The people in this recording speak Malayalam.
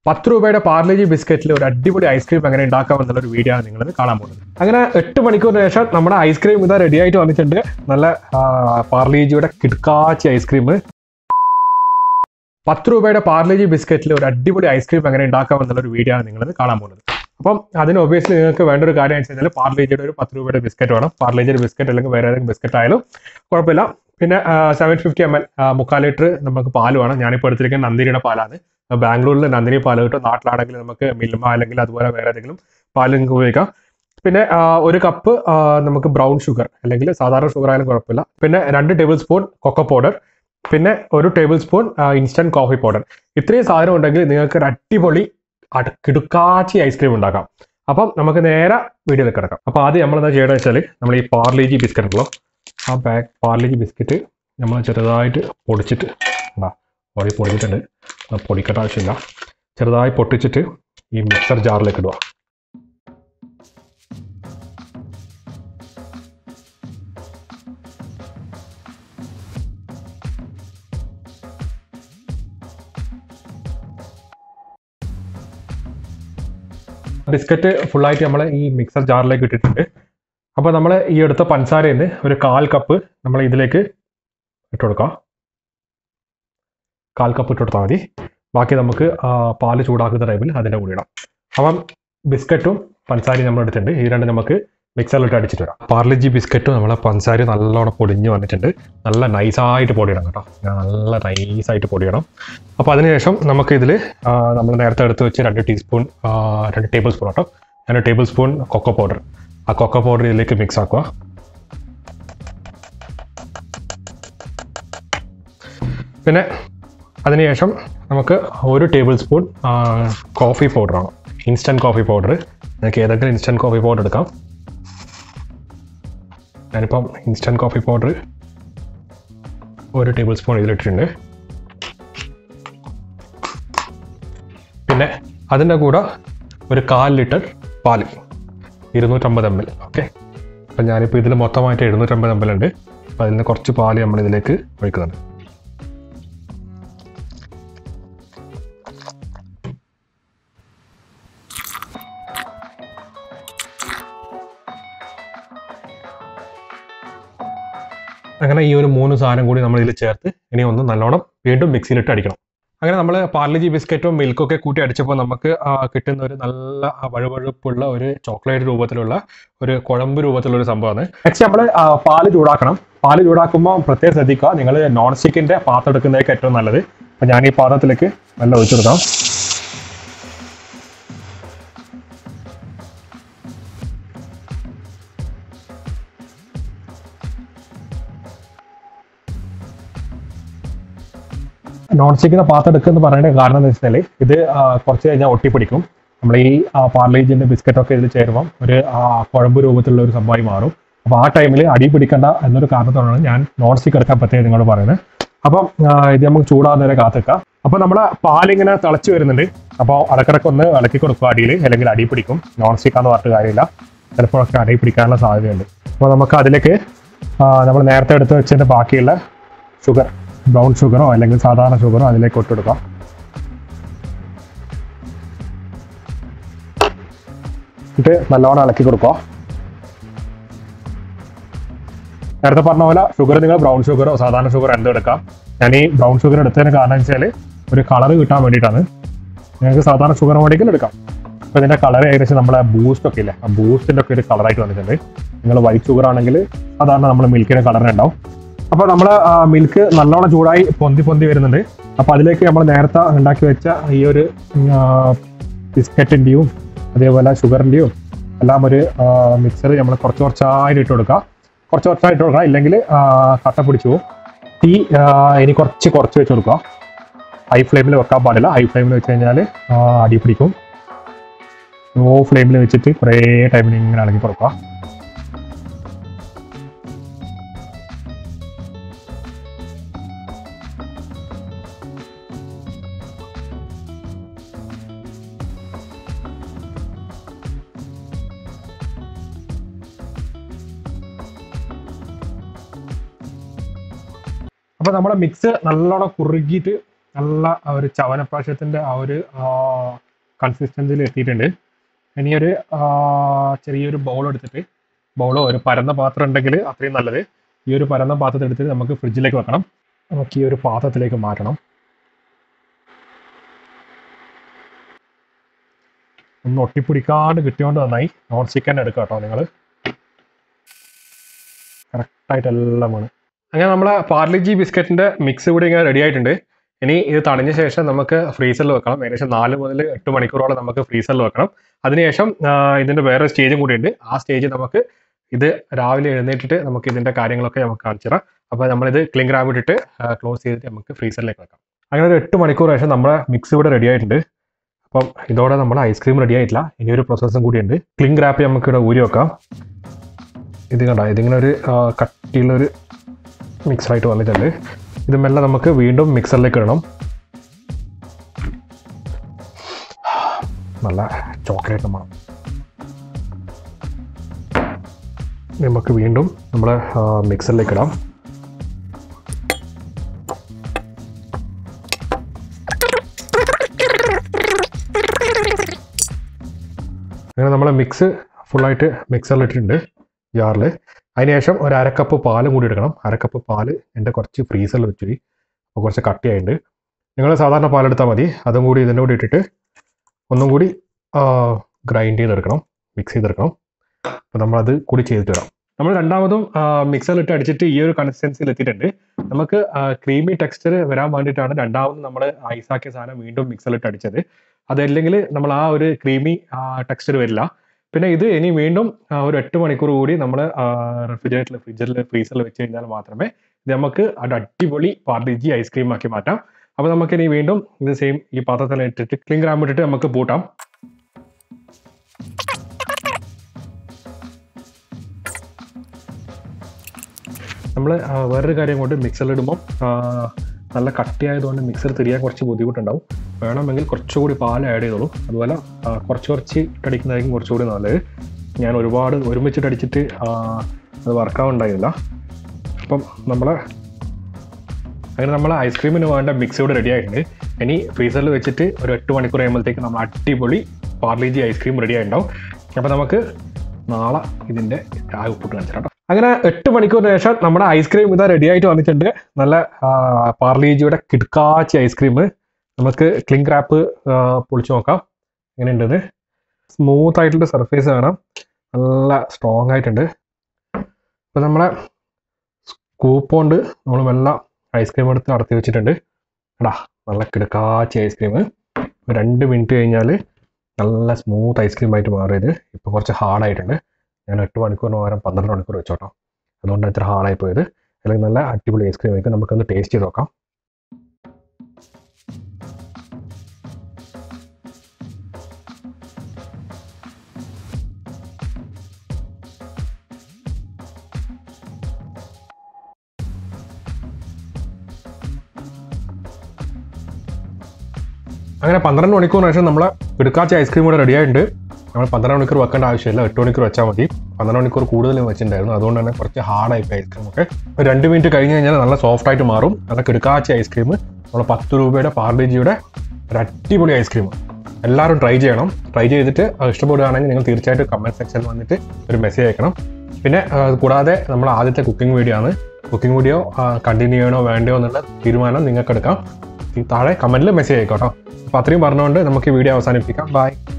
10 രൂപയുടെ പാർലേജി ബിസ്ക്കറ്റിൽ ഒരു അടിപൊളി ഐസ്ക്രീം എങ്ങനെ ഉണ്ടാക്കാമെന്നുള്ള ഒരു വീഡിയോ ആണ് നിങ്ങൾ കാണാൻ പോകുന്നത്. അങ്ങനെ 8 മണിക്കൂറിന് ശേഷം നമ്മുടെ ഐസ്ക്രീം ഇതാ റെഡി ആയിട്ട് വന്നിട്ടുണ്ട്. നല്ല പാർലേജിയുടെ കിടക്കാച്ചി ഐസ്ക്രീം. 10 രൂപയുടെ പാർലേജി ബിസ്ക്കറ്റിൽ ഒരു അടിപൊളി ഐസ്ക്രീം എങ്ങനെ ഉണ്ടാക്കാമെന്നുള്ള ഒരു വീഡിയോ ആണ് നിങ്ങൾ കാണാൻ പോകുന്നത്. അപ്പം അതിന് ഒബ്വിയസ്ലി നിങ്ങൾക്ക് വേണ്ട ഒരു കാര്യം എന്ന് വെച്ച് കഴിഞ്ഞാൽ പാർലേജിയുടെ ഒരു 10 രൂപയുടെ ബിസ്ക്കറ്റ് വേണം. പാർലേജിയുടെ ബിസ്ക്കറ്റ് അല്ലെങ്കിൽ വേറെ ഏതെങ്കിലും ബിസ്ക്കറ്റ് ആയാലും കുഴപ്പമില്ല. പിന്നെ 750 ml 3/4 ലിറ്റർ നമുക്ക് പാൽ വേണം. ഞാനിപ്പോൾ എടുത്തിരിക്കുന്നത് നന്ദിനിയുടെ പാലാണ്. ബാംഗ്ലൂരിൽ നന്ദിനി പാൽ കിട്ടും. നാട്ടിലാണെങ്കിൽ നമുക്ക് മിൽമ അല്ലെങ്കിൽ അതുപോലെ വേറെ ഏതെങ്കിലും പാൽ നിങ്ങൾക്ക് ഉപയോഗിക്കാം. പിന്നെ 1 കപ്പ് നമുക്ക് ബ്രൗൺ ഷുഗർ അല്ലെങ്കിൽ സാധാരണ ഷുഗർ ആയാലും കുഴപ്പമില്ല. പിന്നെ 2 ടേബിൾ സ്പൂൺ കൊക്കോ പൗഡർ, പിന്നെ 1 tablespoon instant coffee powder. ഇത്രയും സാധനം ഉണ്ടെങ്കിൽ നിങ്ങൾക്ക് ഒരു അടിപൊളി കിടുക്കാച്ചി ഐസ്ക്രീം ഉണ്ടാക്കാം. അപ്പം നമുക്ക് നേരെ വീഡിയോയിൽ കിടക്കാം. അപ്പോൾ ആദ്യം നമ്മളെന്താ ചെയ്യണമെന്ന് വെച്ചാൽ നമ്മൾ ഈ പാർലേജി ബിസ്ക്കറ്റ് ഉണ്ടല്ലോ, ആ പാർലേജി ബിസ്ക്കറ്റ് നമ്മൾ ചെറുതായിട്ട് പൊടിച്ചിട്ട് പൊടിച്ചിട്ടുണ്ട്. പൊടിക്കേണ്ട ആവശ്യമില്ല. ചെറുതായി പൊട്ടിച്ചിട്ട് ഈ മിക്സർ ജാറിലേക്ക് ഇടുക. ബിസ്ക്കറ്റ് ഫുള്ളായിട്ട് നമ്മൾ ഈ മിക്സർ ജാറിലേക്ക് ഇട്ടിട്ടുണ്ട്. അപ്പോൾ നമ്മൾ ഈ എടുത്ത പഞ്ചസാരയിൽ നിന്ന് ഒരു 1/4 കപ്പ് നമ്മൾ ഇതിലേക്ക് ഇട്ട് കൊടുക്കാം. 1/4 കപ്പ് ഇട്ട് കൊടുത്താൽ മതി. ബാക്കി നമുക്ക് പാല് ചൂടാക്കുന്ന ടൈമിൽ അതിൻ്റെ കൂടെ ഇടാം. അപ്പം ബിസ്ക്കറ്റും പഞ്ചസാരയും നമ്മൾ എടുത്തിട്ടുണ്ട്. ഈ രണ്ട് നമുക്ക് മിക്സറിലിട്ട് അടിച്ചിട്ട് വരാം. പാർലേജി ബിസ്ക്കറ്റും നമ്മളെ പഞ്ചസാര നല്ലോണം പൊടിഞ്ഞ് വന്നിട്ടുണ്ട്. നല്ല നൈസായിട്ട് പൊടിയിടണം കേട്ടോ. നല്ല നൈസായിട്ട് പൊടിയിടണം. അപ്പോൾ അതിനുശേഷം നമുക്ക് ഇതിൽ നമ്മൾ നേരത്തെ എടുത്ത് വെച്ച് 2 ടേബിൾ സ്പൂൺ കേട്ടോ. 2 ടേബിൾ സ്പൂൺ കൊക്കോ പൗഡർ. ആ കൊക്കോ പൗഡർ ഇതിലേക്ക് മിക്സ് ആക്കുക. പിന്നെ അതിനുശേഷം നമുക്ക് 1 ടേബിൾ സ്പൂൺ കോഫി പൗഡറാണ്, ഇൻസ്റ്റൻറ്റ് കോഫി പൗഡർ. നിങ്ങൾക്ക് ഏതെങ്കിലും ഇൻസ്റ്റൻറ്റ് കോഫി പൗഡർ എടുക്കാം. ഞാനിപ്പം instant coffee powder 1 tablespoon ഇതിലിട്ടിട്ടുണ്ട്. പിന്നെ അതിൻ്റെ കൂടെ ഒരു 1/4 ലിറ്റർ പാല്, 250 ml. ഓക്കെ, അപ്പം ഞാനിപ്പോൾ ഇതിൽ മൊത്തമായിട്ട് 750 ml ഉണ്ട്. അപ്പം അതിൽ നിന്ന് കുറച്ച് പാല് നമ്മളിതിലേക്ക് ഒഴിക്കുന്നുണ്ട്. അങ്ങനെ ഈ ഒരു 3 സാധനം കൂടി നമ്മൾ ഇതിൽ ചേർത്ത് ഇനി ഒന്ന് നല്ലോണം വീണ്ടും മിക്സിയിലിട്ട് അടിക്കണം. അങ്ങനെ നമ്മൾ പാർലേജി ബിസ്ക്കറ്റും മിൽക്കൊക്കെ കൂട്ടി അടിച്ചപ്പോൾ നമുക്ക് കിട്ടുന്ന ഒരു നല്ല വഴുവഴുപ്പുള്ള ഒരു ചോക്ലേറ്റ് രൂപത്തിലുള്ള ഒരു കുഴമ്പ് രൂപത്തിലുള്ള ഒരു സംഭവമാണ്. നെക്സ്റ്റ് നമ്മൾ പാല് ചൂടാക്കണം. പാല് ചൂടാക്കുമ്പോൾ പ്രത്യേകം ശ്രദ്ധിക്കുക, നിങ്ങൾ നോൺ സ്റ്റിക്കിൻ്റെ പാത്രം എടുക്കുന്നതൊക്കെ ഏറ്റവും നല്ലത്. അപ്പം ഞാൻ ഈ പാത്രത്തിലേക്ക് നല്ല ഒഴിച്ചു കൊടുക്കാം. നോൺ സ്റ്റിക്കിൻ്റെ പാത്രം എടുക്കുമെന്ന് പറയുന്ന കാരണം എന്ന് വെച്ചാൽ ഇത് കുറച്ച് കഴിഞ്ഞാൽ ഒട്ടിപ്പിടിക്കും. നമ്മൾ ഈ പാർലേജിൻ്റെ ബിസ്ക്കറ്റൊക്കെ ഇതിൽ ചേരുമ്പം ഒരു കുഴമ്പ് രൂപത്തിലുള്ള ഒരു സംഭവമായി മാറും. അപ്പോൾ ആ ടൈമിൽ അടി പിടിക്കേണ്ട എന്നൊരു കാരണത്തോടാണ് ഞാൻ നോൺ സ്റ്റിക്ക് എടുക്കാൻ പറ്റിയത് നിങ്ങളോട് പറയുന്നത്. അപ്പം ഇത് നമുക്ക് ചൂടാകുന്നവരെ കാത്തിക്കാം. അപ്പോൾ നമ്മൾ പാലിങ്ങനെ തിളച്ച് വരുന്നുണ്ട്. അപ്പോൾ അടക്കിടക്ക് ഒന്ന് ഇളക്കി കൊടുക്കുക അടിയിൽ, അല്ലെങ്കിൽ അടി പിടിക്കും. നോൺ സ്റ്റിക്കാന്ന് പറഞ്ഞിട്ട് കാര്യമില്ല, ചിലപ്പോഴൊക്കെ അടി പിടിക്കാനുള്ള സാധ്യതയുണ്ട്. അപ്പോൾ നമുക്ക് അതിലേക്ക് നമ്മൾ നേരത്തെ എടുത്ത് വെച്ചതിൻ്റെ ബാക്കിയുള്ള ഷുഗർ, ബ്രൗൺ ഷുഗറോ അല്ലെങ്കിൽ സാധാരണ ഷുഗറോ അതിലേക്ക് ഇട്ടെടുക്കാം. എന്നിട്ട് നല്ലോണം ഇളക്കി കൊടുക്കുക. നേരത്തെ പറഞ്ഞ പോലെ ഷുഗർ നിങ്ങൾ ബ്രൗൺ ഷുഗറോ സാധാരണ ഷുഗർ എന്തും എടുക്കാം. ഞാൻ ഈ ബ്രൗൺ ഷുഗർ എടുത്തതിന് കാരണം വെച്ചാൽ ഒരു കളർ കിട്ടാൻ വേണ്ടിയിട്ടാണ്. നിങ്ങൾക്ക് സാധാരണ ഷുഗർ വേണമെങ്കിൽ എടുക്കാം. അപ്പോൾ ഇതിൻ്റെ കളർ ഏകദേശം നമ്മളെ ബൂസ്റ്റൊക്കെ ഇല്ലേ, ആ ബൂസ്റ്റിൻ്റെ ഒക്കെ ഒരു കളറായിട്ട് വന്നിട്ടുണ്ട്. നിങ്ങൾ വൈറ്റ് ഷുഗർ ആണെങ്കിൽ സാധാരണ നമ്മൾ മിൽക്കിൻ്റെ കളറിനുണ്ടാവും. അപ്പോൾ നമ്മൾ മിൽക്ക് നല്ലോണം ചൂടായി പൊന്തി വരുന്നുണ്ട്. അപ്പോൾ അതിലേക്ക് നമ്മൾ നേരത്തെ ഉണ്ടാക്കി വെച്ച ഈ ഒരു ബിസ്ക്കറ്റിൻ്റെയും അതേപോലെ ഷുഗറിൻ്റെയും എല്ലാം ഒരു മിക്സർ നമ്മൾ കുറച്ചായിട്ട് ഇട്ട് കൊടുക്കുക. കുറച്ചായിട്ട് കൊടുക്കുക, ഇല്ലെങ്കിൽ കട്ട പിടിച്ചു പോകും. തീ ഇനി കുറച്ച് വെച്ച് കൊടുക്കുക. ഹൈ ഫ്ലെയിമിൽ വെക്കാൻ പാടില്ല. ഹൈ ഫ്ലെയിമിൽ വെച്ച് കഴിഞ്ഞാൽ അടി പിടിക്കും. ലോ ഫ്ലെയിമിൽ വെച്ചിട്ട് കുറേ ടൈമിൽ ഇങ്ങനെ ഇളക്കി കൊടുക്കുക. അപ്പോൾ നമ്മുടെ മിക്സ് നല്ലോണം കുറുകിയിട്ട് നല്ല ഒരു ചവനപ്രാശത്തിൻ്റെ ആ ഒരു കൺസിസ്റ്റൻസിയിൽ എത്തിയിട്ടുണ്ട്. ഇനി ഒരു ചെറിയൊരു ബൗൾ എടുത്തിട്ട്, ബൗളോ ഒരു പരന്ന പാത്രം ഉണ്ടെങ്കിൽ അത്രയും നല്ലത്. ഈ ഒരു പരന്ന പാത്രത്തിൽ എടുത്തിട്ട് നമുക്ക് ഫ്രിഡ്ജിലേക്ക് വെക്കണം. നമുക്ക് ഈ ഒരു പാത്രത്തിലേക്ക് മാറ്റണം. ഒന്ന് ഒട്ടിപ്പിടിക്കാണ്ട് കിട്ടിയോണ്ട് നന്നായി. നോൺ സ്റ്റിക്ക് തന്നെ എടുക്കുക കേട്ടോ നിങ്ങൾ. കറക്റ്റായിട്ട് എല്ലാം വേണം. അങ്ങനെ നമ്മളെ പാർലിജി ബിസ്ക്കറ്റിൻ്റെ മിക്സ് കൂടി ഇങ്ങനെ റെഡി ആയിട്ടുണ്ട്. ഇനി ഇത് തണിഞ്ഞ ശേഷം നമുക്ക് ഫ്രീസറിൽ വെക്കണം. ഏകദേശം 4 മുതൽ 8 മണിക്കൂറോളം നമുക്ക് ഫ്രീസറിൽ വെക്കണം. അതിനുശേഷം ഇതിൻ്റെ വേറെ സ്റ്റേജും കൂടിയുണ്ട്. ആ സ്റ്റേജ് നമുക്ക് ഇത് രാവിലെ എഴുന്നേറ്റിട്ട് നമുക്ക് ഇതിൻ്റെ കാര്യങ്ങളൊക്കെ നമുക്ക് കാണിച്ചു തരാം. അപ്പോൾ നമ്മളിത് ക്ലിംഗ് റാപ്പ് ഇട്ടിട്ട് ക്ലോസ് ചെയ്തിട്ട് നമുക്ക് ഫ്രീസറിലേക്ക് വെക്കാം. അങ്ങനെ ഒരു 8 മണിക്കൂർ ശേഷം നമ്മുടെ മിക്സ് ഇവിടെ റെഡി ആയിട്ടുണ്ട്. അപ്പം ഇതോടെ നമ്മുടെ ഐസ്ക്രീം റെഡി ആയിട്ടില്ല. ഇനിയൊരു പ്രോസസ്സും കൂടിയുണ്ട്. ക്ലിംഗ് റാപ്പ് നമുക്ക് ഇവിടെ ഊരി വെക്കാം. ഇത് കണ്ട, ഇതിങ്ങനെ ഒരു കട്ടിയുള്ളൊരു മിക്സറായിട്ട് വന്നിട്ടുണ്ട്. ഇത് മെല്ലെ നമുക്ക് വീണ്ടും മിക്സറിലേക്ക് ഇടണം. നല്ല ചോക്ലേറ്റ് മണം. നമുക്ക് വീണ്ടും നമ്മളെ മിക്സറിലേക്ക് ഇടാം. അങ്ങനെ നമ്മളെ മിക്സ് ഫുള്ളായിട്ട് മിക്സറിലിട്ടിട്ടുണ്ട് ജാറിൽ. അതിനുശേഷം ഒരു 1/2 കപ്പ് പാലും കൂടി എടുക്കണം. 1/2 കപ്പ് പാല് എൻ്റെ കുറച്ച് ഫ്രീസറിൽ വെച്ചു, അപ്പോൾ കുറച്ച് കട്ടിയായിട്ടുണ്ട്. നിങ്ങൾ സാധാരണ പാലെടുത്താൽ മതി. അതും കൂടി ഇതിൻ്റെ കൂടി ഇട്ടിട്ട് ഒന്നും കൂടി ഗ്രൈൻഡ് ചെയ്തെടുക്കണം, മിക്സ് ചെയ്തെടുക്കണം. അപ്പോൾ നമ്മളത് കൂടി ചെയ്തിട്ട് വരാം. നമ്മൾ രണ്ടാമതും മിക്സറിലിട്ട് അടിച്ചിട്ട് ഈ ഒരു കൺസിസ്റ്റൻസിയിൽ എത്തിയിട്ടുണ്ട്. നമുക്ക് ക്രീമി ടെക്സ്ചർ വരാൻ വേണ്ടിയിട്ടാണ് രണ്ടാമത് നമ്മൾ ഐസാക്കിയ സാധനം വീണ്ടും മിക്സറിലിട്ട് അടിച്ചത്. അതല്ലെങ്കിൽ നമ്മൾ ആ ഒരു ക്രീമി ടെക്സ്ചർ വരില്ല. പിന്നെ ഇത് ഇനി വീണ്ടും ഒരു 8 മണിക്കൂർ കൂടി നമ്മൾ ഫ്രീസറിൽ വെച്ച് കഴിഞ്ഞാൽ മാത്രമേ ഇത് നമുക്ക് അടിപൊളി പാർലിജി ഐസ്ക്രീം ആക്കി മാറ്റാം. അപ്പോൾ നമുക്ക് ഇനി വീണ്ടും ഇത് സെയിം ഈ പാത്രത്തിൽ ഇട്ടിട്ട് ക്ലിംഗ് റാപ്പ് ഇട്ടിട്ട് നമുക്ക് പൂട്ടാം. നമ്മൾ വേറൊരു കാര്യം കൊണ്ട് മിക്സറിലിടുമ്പോൾ നല്ല കട്ടിയായതുകൊണ്ട് മിക്സർ തിരിയാൻ കുറച്ച് ബുദ്ധിമുട്ടുണ്ടാവും. വേണമെങ്കിൽ കുറച്ചുകൂടി പാൽ ആഡ് ചെയ്തോളൂ. അതുപോലെ കുറച്ച് ഇട്ടടിക്കുന്നതായിരിക്കും കുറച്ചുകൂടി നല്ലത്. ഞാൻ ഒരുപാട് ഒരുമിച്ചിട്ട് അടിച്ചിട്ട് അത് വർക്കാവുണ്ടായില്ല. അപ്പം അങ്ങനെ നമ്മൾ ഐസ്ക്രീമിന് വേണ്ട മിക്സ് ഇവിടെ റെഡി ആയിട്ടുണ്ട്. ഇനി ഫ്രീസറിൽ വെച്ചിട്ട് ഒരു 8 മണിക്കൂർ കഴിയുമ്പോഴത്തേക്ക് നമ്മൾ അടിപൊളി പാർലിജി ഐസ്ക്രീം റെഡി ആയിട്ടുണ്ടാവും. അപ്പോൾ നമുക്ക് നാളെ ഇതിൻ്റെ ഉപ്പിട്ട് കാണിച്ചിട്ടോ. അങ്ങനെ 8 മണിക്കൂറിന് ശേഷം നമ്മുടെ ഐസ്ക്രീം ഇതാ റെഡി ആയിട്ട് വന്നിട്ടുണ്ട്. നല്ല പാർലിജിയുടെ കിടക്കാച്ചി ഐസ്ക്രീം. നമുക്ക് ക്ലിംഗ് റാപ്പ് പൊളിച്ച് നോക്കാം എങ്ങനെയുണ്ടെന്ന്. സ്മൂത്ത് ആയിട്ടുള്ള സർഫേസ് കാണാം, നല്ല സ്ട്രോങ് ആയിട്ടുണ്ട്. അപ്പോൾ നമ്മളെ സ്കൂപ്പ് കൊണ്ട് നമ്മൾ മെല്ലെ ഐസ്ക്രീം എടുത്ത് നടത്തി വെച്ചിട്ടുണ്ട്. എടാ നല്ല കിടക്കാച്ചി ഐസ്ക്രീം. 2 മിനിറ്റ് കഴിഞ്ഞാൽ നല്ല സ്മൂത്ത് ഐസ്ക്രീം ആയിട്ട് മാറിയത്. ഇപ്പോൾ കുറച്ച് ഹാർഡായിട്ടുണ്ട്. ഞാൻ 8 മണിക്കൂറിന് പകരം 12 മണിക്കൂർ വെച്ചോട്ടോ. അതുകൊണ്ട് ഇത്ര ഹാർഡായി പോയത്. അല്ലെങ്കിൽ നല്ല അടിപൊളി ഐസ്ക്രീം ആയിരിക്കും. നമുക്കൊന്ന് ടേസ്റ്റ് ചെയ്ത് നോക്കാം. അങ്ങനെ 12 മണിക്കൂറിന് ശേഷം നമ്മളെ കിടക്കാച്ചി ഐസ്ക്രീം കൂടെ റെഡി ആയിട്ടുണ്ട്. നമ്മൾ 12 മണിക്കൂർ വെക്കേണ്ട ആവശ്യമില്ല, 8 മണിക്കൂർ വെച്ചാൽ മതി. 12 മണിക്കൂർ കൂടുതലും വെച്ചിട്ടുണ്ടായിരുന്നു. അതുകൊണ്ട് തന്നെ കുറച്ച് ഹാർഡായിപ്പോൾ ഐസ്ക്രീം ഒക്കെ. 2 മിനിറ്റ് കഴിഞ്ഞ് കഴിഞ്ഞാൽ നല്ല സോഫ്റ്റ് ആയിട്ട് മാറും. നല്ല കിടക്കാച്ചി ഐസ്ക്രീം. നമ്മൾ 10 രൂപയുടെ പാർലിജിയുടെ ഒരു അടിപൊളി ഐസ്ക്രീം. എല്ലാവരും ട്രൈ ചെയ്യണം. ട്രൈ ചെയ്തിട്ട് ഇഷ്ടപ്പെടുകയാണെങ്കിൽ നിങ്ങൾ തീർച്ചയായിട്ടും കമൻറ്റ് സെക്ഷനിൽ വന്നിട്ട് ഒരു മെസ്സേജ് അയക്കണം. പിന്നെ കൂടാതെ നമ്മൾ ആദ്യത്തെ കുക്കിംഗ് വീഡിയോ ആണ്. കുക്കിംഗ് വീഡിയോ കണ്ടിന്യൂ ചെയ്യണോ വേണ്ടയോ എന്നുള്ള തീരുമാനം നിങ്ങൾക്ക് എടുക്കാം. താഴെ കമൻറ്റിൽ മെസ്സേജ് അയക്കോട്ടോ. അപ്പോൾ അത്രയും പറഞ്ഞുകൊണ്ട് നമുക്ക് ഈ വീഡിയോ അവസാനിപ്പിക്കാം. ബൈ.